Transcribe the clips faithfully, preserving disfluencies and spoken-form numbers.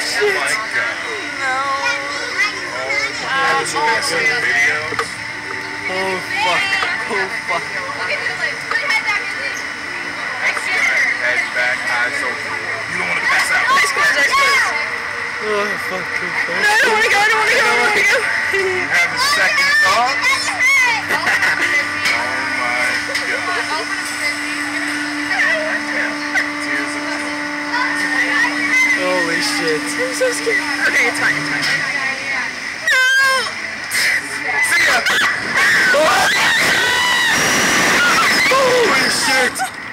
shit. Oh my god. No. Oh, oh, video. Oh fuck. Oh fuck. Head back, eyes open. You don't want to pass out. Eyes closed, eyes closed. Oh fuck. Oh, fuck. No, I don't want to go, I don't want to go, I don't want to go. You have a second thought. Oh my god. Tears of joy. Holy shit. I'm so scared. Okay, it's fine, it's fine. No! See ya! Holy shit.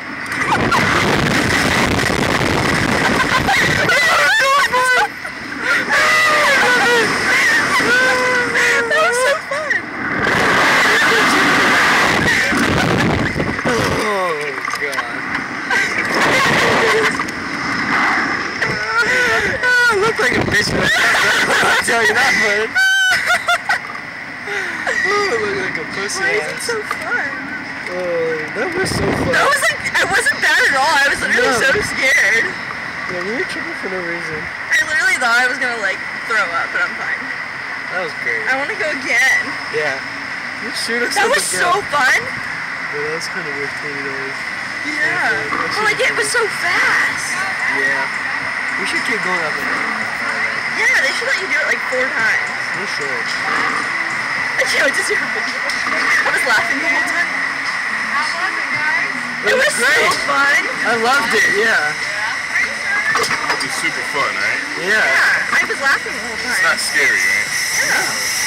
Like a bitch, but I'll tell you that, bud. Oh, look like a pussy. Why is it so fun? Oh, that was so fun. That was like, I wasn't bad at all. I was literally No. so scared. Yeah, we were tripping for no reason. I literally thought I was gonna like throw up, but I'm fine. That was great. I want to go again. Yeah. You shoot us That up was again. so fun. Yeah, that was kind of weird twenty dollars. Yeah. Well, like it was so fast. Yeah. We should keep going up and down. Yeah, they should let you do it like four times. We should. I can't wait to see her video. I was laughing the whole time. It It was was great. so fun. I loved it, yeah. It was super fun, right? Yeah. Yeah, I was laughing the whole It's time. not scary, right? Yeah.